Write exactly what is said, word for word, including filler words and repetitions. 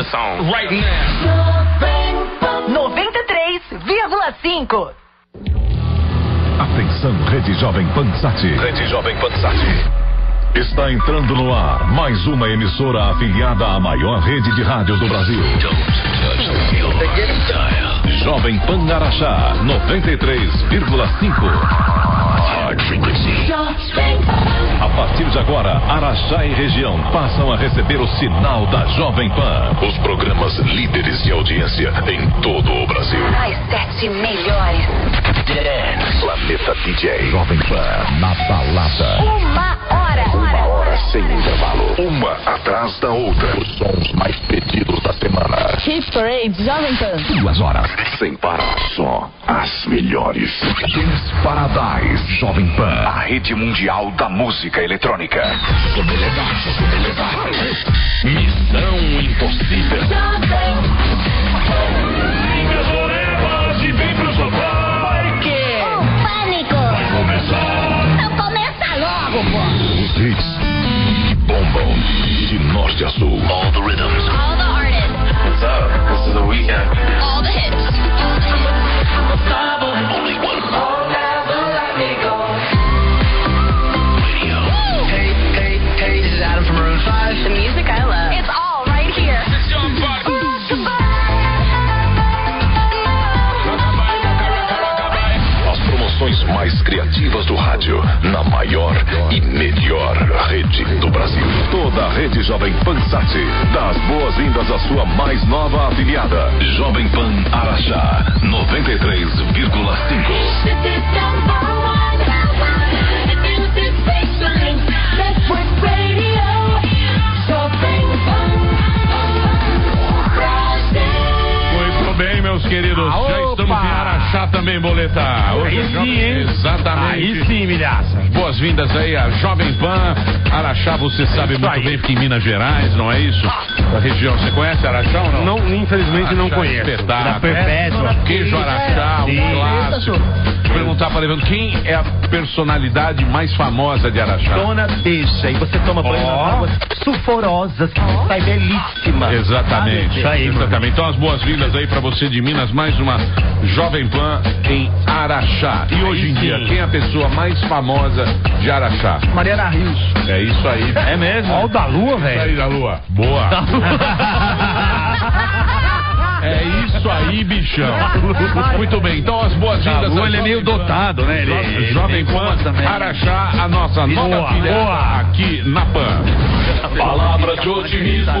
the song right now. noventa e três vírgula cinco. Atenção, Rede Jovem Pan Sat. Rede Jovem Pan Sat. Está entrando no ar mais uma emissora afiliada à maior rede de rádios do Brasil. Jovem Pan Araxá, noventa e três vírgula cinco. A partir de agora, Araxá e região passam a receber o sinal da Jovem Pan. Os programas líderes de audiência em todo o Brasil. As sete melhores. Planeta D J. Jovem Pan na balada. Uma hora. Uma hora sem intervalo. Uma atrás da outra. Os sons mais pedidos da semana. Hit Parade, Jovem Pan. Duas horas sem parar. Só as melhores. Dance Paradise. Jovem Pan. A rede mundial da música eletrônica. Missão Impossível. Liga as orelhas e vem pro sofá. Por quê? O pânico vai começar. Então começa logo, pô. Os hits que bombam de norte a sul. All the rhythms. All the artists. What's up? This is The Weeknd. All the hits. Only one. Oh, never let me go. Radio. Hey, hey, hey, this is Adam from Maroon five. The music I love. It's all right here. As promoções mais criativas do rádio, na maior e melhor rede do Brasil. Toda a rede Jovem Pan Sat dá as boas-vindas à sua mais nova afiliada, Jovem Pan Araxá, noventa e três vírgula cinco. Muito bem, meus queridos. Ah, Já estamos em Araxá também, Boleta. Hoje Aí é Jovem- sim, hein? Exatamente. Aí sim, milhaça. Boas-vindas aí a Jovem Pan. Araxá, você sabe muito aí. bem, porque em Minas Gerais, não é isso? A região, você conhece Araxá ou não? Não, infelizmente não Araxá, conheço. espetáculo. Da Perpétua. Queijo Araxá, um Sim. clássico. Vou perguntar para Levando, quem é a personalidade mais famosa de Araxá? Dona Deixa, e você toma banho Ó. nas águas sulfurosas, que sai belíssima. Exatamente, Sabe? aí, exatamente. Então as boas-vindas aí pra você de Minas, mais uma Jovem Pan em Araxá. E hoje em sim. dia, quem é a pessoa mais famosa de Araxá? Mariana Rios. É isso aí. É mesmo? Ó o da lua, Isso aí, velho. da Lua. Boa. É isso aí, bichão. Muito bem, então as boas-vindas. Da Lua, a ele é meio Jovem Pan. dotado, né? Ele- Jo- ele Jovem tem Pan, fama também. Araxá, a nossa nova Boa, filha boa. aqui na Pan. Palavra de otimismo